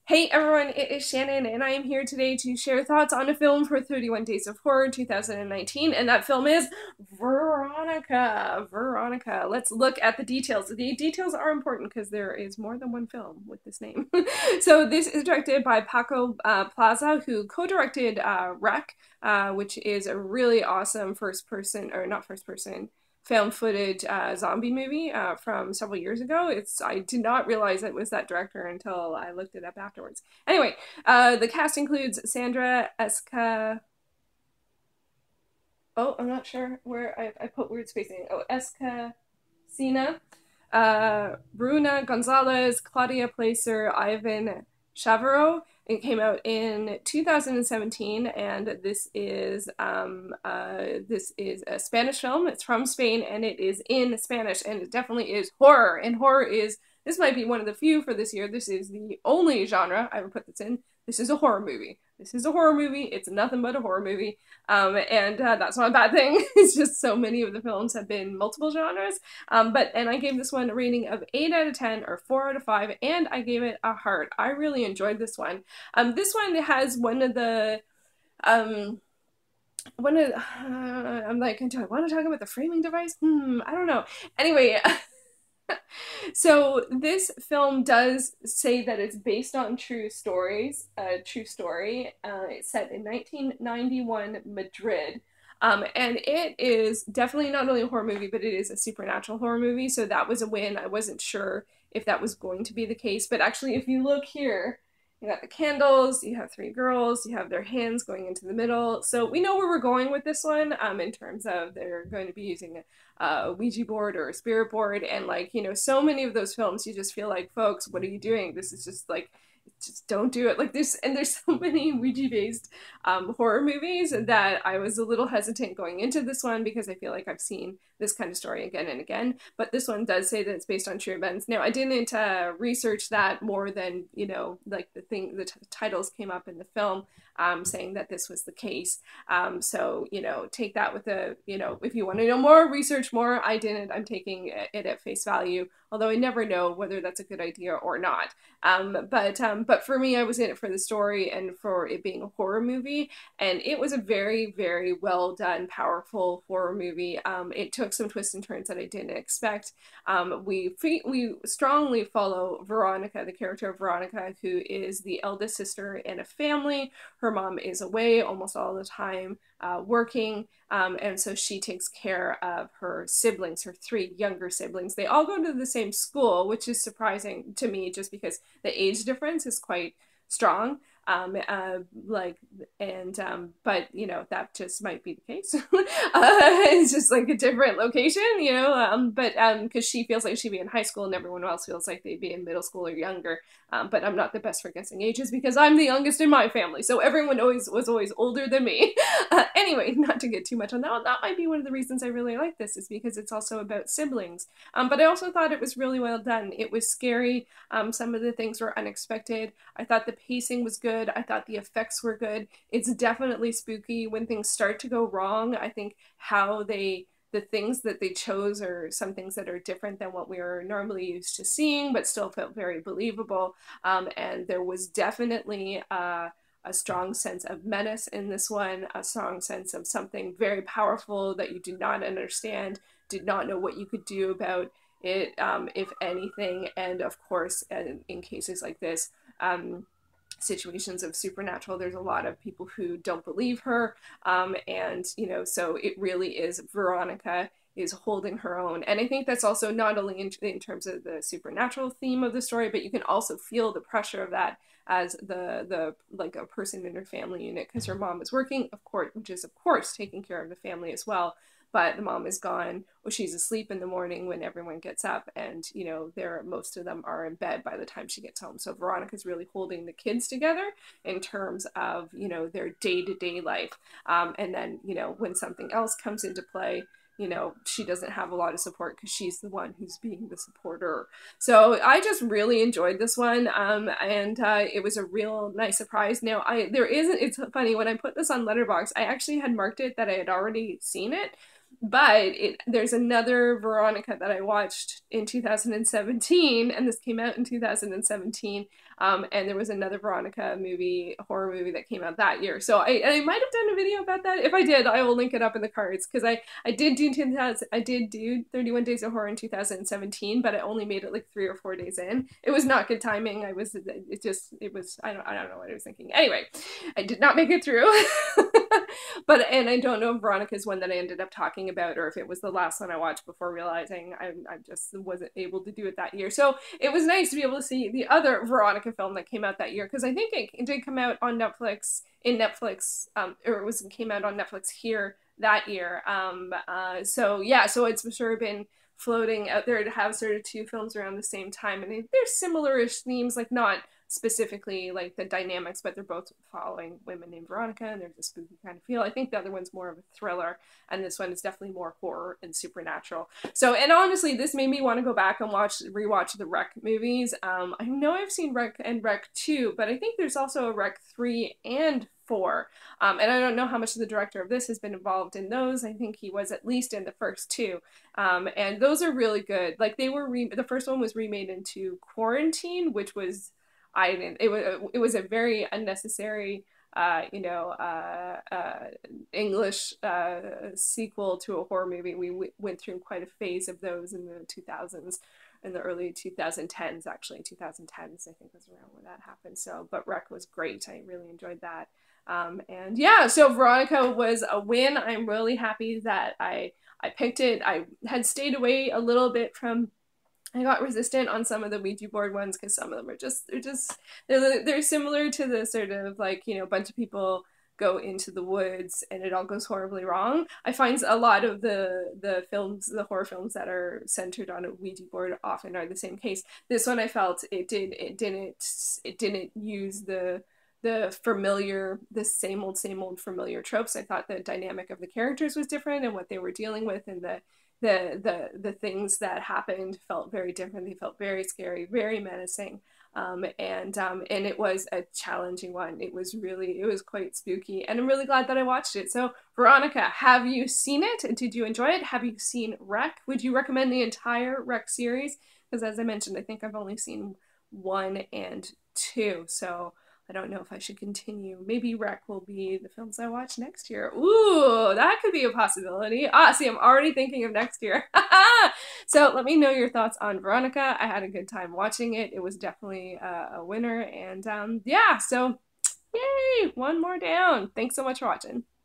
Hey everyone, it is Shannon, and I am here today to share thoughts on a film for 31 Days of Horror 2019, and that film is Veronica. Veronica. Let's look at the details. The details are important because there is more than one film with this name. So this is directed by Paco Plaza, who co-directed Wreck, which is a really awesome first-person, or not first-person, found footage zombie movie from several years ago. I did not realize it was that director until I looked it up afterwards. Anyway, the cast includes Sandra Esca. Oh, I'm not sure where I put weird spacing. Oh, Escacina, Bruna Gonzalez, Claudia Placer, Ivan Chavarro. It came out in 2017, and this is a Spanish film. It's from Spain, and it is in Spanish, and it definitely is horror. And horror is this might be one of the few for this year. This is the only genre I would put this in. This is a horror movie. This is a horror movie. It's nothing but a horror movie. And that's not a bad thing. It's just so many of the films have been multiple genres. And I gave this one a rating of 8 out of 10 or 4 out of 5, and I gave it a heart. I really enjoyed this one. This one has one of the I'm like, do I want to talk about the framing device? I don't know. Anyway, so this film does say that it's based on true stories, a true story. It's set in 1991 Madrid. And it is definitely not only a horror movie, but it is a supernatural horror movie. So that was a win. I wasn't sure if that was going to be the case. But actually, if you look here, you got the candles, you have three girls, you have their hands going into the middle. So we know where we're going with this one in terms of they're going to be using a Ouija board or a spirit board. And like, so many of those films, you just feel like, folks, what are you doing? This is just like, just don't do it. Like there's so many Ouija based horror movies that I was a little hesitant going into this one because I feel like I've seen this kind of story again and again. But this one does say that it's based on true events. Now I didn't research that more than like the titles came up in the film saying that this was the case. So take that with if you want to know more, research more. I didn't. I'm taking it at face value, although I never know whether that's a good idea or not. But for me, I was in it for the story and for it being a horror movie, and it was a very, very well done, powerful horror movie. It took some twists and turns that I didn't expect. We strongly follow Veronica, the character of Veronica, who is the eldest sister in a family. Her mom is away almost all the time, working, and so she takes care of her siblings, her three younger siblings. They all go to the same school, which is surprising to me just because the age difference is quite strong. But that just might be the case. It's just like a different location, but because she feels like she'd be in high school and everyone else feels like they'd be in middle school or younger. But I'm not the best for guessing ages because I'm the youngest in my family, so everyone was always older than me. Anyway, not to get too much on that one, that might be one of the reasons I really like this, is because it's also about siblings. But I also thought it was really well done. It was scary. Some of the things were unexpected. I thought the pacing was good. I thought the effects were good. It's definitely spooky when things start to go wrong. I think the things that they chose are some things that are different than what we are normally used to seeing, but still felt very believable. And there was definitely a strong sense of menace in this one, a strong sense of something very powerful that you did not understand, did not know what you could do about it, if anything. And of course, in cases like this, situations of supernatural, there's a lot of people who don't believe her, so it really is Veronica is holding her own. And I think that's also not only in terms of the supernatural theme of the story, but you can also feel the pressure of that as the like a person in her family unit, because her mom is working, of course, which is of course taking care of the family as well, but the mom is gone, or she's asleep in the morning when everyone gets up, and most of them are in bed by the time she gets home. So Veronica's really holding the kids together in terms of their day-to-day life, and then when something else comes into play, she doesn't have a lot of support because she's the one who's being the supporter. So I just really enjoyed this one, and it was a real nice surprise. Now it's funny, when I put this on Letterboxd, I actually had marked it that I had already seen it, But there's another Veronica that I watched in 2017, and this came out in 2017. And there was another Veronica movie, horror movie that came out that year. So I might have done a video about that. If I did, I will link it up in the cards because I did do 2000, I did do 31 Days of Horror in 2017, but I only made it like 3 or 4 days in. It was not good timing. It was I don't know what I was thinking. Anyway, I did not make it through. And I don't know if Veronica's one that I ended up talking about or if it was the last one I watched before realizing I just wasn't able to do it that year. So it was nice to be able to see the other Veronica film that came out that year because I think it did come out on Netflix or came out on Netflix here that year. So yeah, so it's sort of been floating out there to have sort of two films around the same time, and they're similar-ish themes, like not specifically like the dynamics, but they're both following women named Veronica, and there's a spooky kind of feel. I think the other one's more of a thriller, and this one is definitely more horror and supernatural. So, and honestly, this made me want to go back and rewatch the Rec movies. I know I've seen Rec and Rec 2, but I think there's also a Rec 3 and 4. And I don't know how much the director of this has been involved in those. I think he was at least in the first two. And those are really good. Like the first one was remade into Quarantine, which was it was a very unnecessary English sequel to a horror movie. We went through quite a phase of those in the 2000s, in the early 2010s, actually 2010s I think was around where that happened. So, but Rec was great. I really enjoyed that. And yeah, so Veronica was a win. I'm really happy that I picked it. I had stayed away a little bit from. I got resistant on some of the Ouija board ones because some of them are they're similar to the sort of like, a bunch of people go into the woods and it all goes horribly wrong. I find a lot of the horror films that are centered on a Ouija board often are the same case. This one I felt it didn't use the familiar, the same old familiar tropes. I thought the dynamic of the characters was different and what they were dealing with, and the things that happened felt very different. They felt very scary, very menacing. And it was a challenging one. It was quite spooky, and I'm really glad that I watched it. So Veronica, have you seen it? Did you enjoy it? Have you seen Rec? Would you recommend the entire Rec series? Because as I mentioned, I think I've only seen 1 and 2, so I don't know if I should continue. Maybe Rec will be the films I watch next year. Ooh, that could be a possibility. See, I'm already thinking of next year. So let me know your thoughts on Veronica. I had a good time watching it. It was definitely a winner. And yeah, so yay, one more down. Thanks so much for watching.